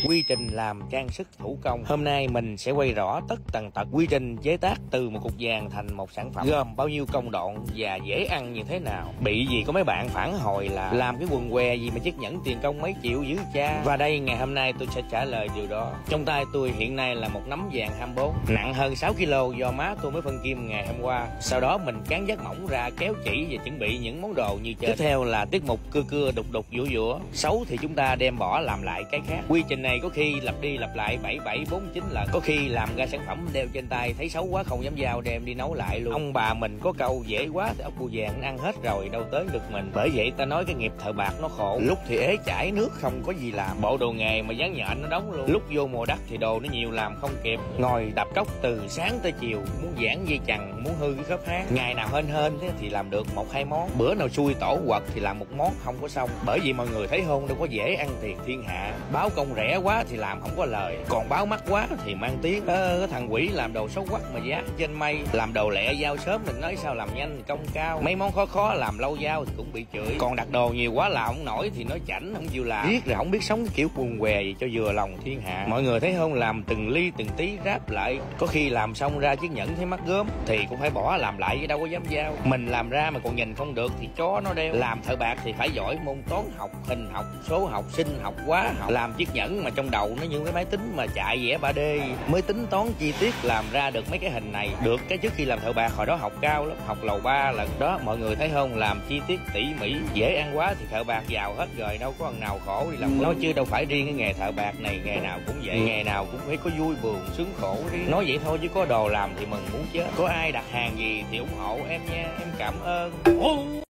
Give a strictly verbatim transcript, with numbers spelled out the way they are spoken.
Quy trình làm trang sức thủ công. Hôm nay mình sẽ quay rõ tất tần tật quy trình chế tác từ một cục vàng thành một sản phẩm, gồm bao nhiêu công đoạn và dễ ăn như thế nào. Bị gì có mấy bạn phản hồi là làm cái quần què gì mà chiếc nhẫn tiền công mấy triệu dữ cha. Và đây ngày hôm nay tôi sẽ trả lời điều đó. Trong tay tôi hiện nay là một nắm vàng hai mươi bốn nặng hơn sáu ki lô do má tôi mới phân kim ngày hôm qua. Sau đó mình cán giác mỏng ra, kéo chỉ và chuẩn bị những món đồ như trên. Tiếp theo là tiết mục cưa cưa đục đục vũa vũa. Xấu thì chúng ta đem bỏ làm lại cái khác. Quy trình này có khi lặp đi lặp lại bảy bảy bốn chín lần, có khi làm ra sản phẩm đeo trên tay thấy xấu quá không dám giao, đem đi nấu lại luôn. Ông bà mình có câu dễ quá thì ốc bươu vàng ăn hết rồi đâu tới được mình. Bởi vậy ta nói cái nghiệp thợ bạc nó khổ, lúc thì ế chảy nước không có gì làm, bộ đồ nghề mà dán nhện nó đóng luôn. Lúc vô mùa đất thì đồ nó nhiều làm không kịp, ngồi đập tróc từ sáng tới chiều, muốn giãn dây chằng, muốn hư cái khớp háng. Ngày nào hên hên thế thì làm được một hai món, bữa nào xui tổ quật thì làm một món không có xong. Bởi vì mọi người thấy hôn đâu có dễ ăn tiền thiên hạ, báo công rẻ quá thì làm không có lời, còn báo mắc quá thì mang tiếng. Ờ, cái thằng quỷ làm đồ xấu quắc mà giá trên mây, làm đồ lẹ giao sớm mình nói sao làm nhanh công cao. Mấy món khó khó làm lâu giao thì cũng bị chửi, còn đặt đồ nhiều quá làm không nổi thì nói chảnh không chịu làm, biết rồi không biết sống cái kiểu quần què gì cho vừa lòng thiên hạ. Mọi người thấy không, làm từng ly từng tí ráp lại, có khi làm xong ra chiếc nhẫn thấy mắc gớm thì cũng phải bỏ làm lại chứ đâu có dám giao. Mình làm ra mà còn nhìn không được thì chó nó đeo. Làm thợ bạc thì phải giỏi môn toán học, hình học, số học, sinh học, hóa học. Làm chiếc nhẫn mà trong đầu nó như cái máy tính mà chạy vẽ ba D mới tính toán chi tiết làm ra được mấy cái hình này. Được cái trước khi làm thợ bạc hồi đó học cao lắm, học lầu ba lần đó. Mọi người thấy không, làm chi tiết tỉ mỉ dễ ăn quá thì thợ bạc giàu hết rồi, đâu có thằng nào khổ đi làm. Nói chứ đâu phải riêng cái nghề thợ bạc này, nghề nào cũng vậy, nghề nào cũng phải có vui buồn sướng khổ đi. Nói vậy thôi chứ có đồ làm thì mừng muốn chết. Có ai đặt hàng gì thì ủng hộ em nha, em cảm ơn.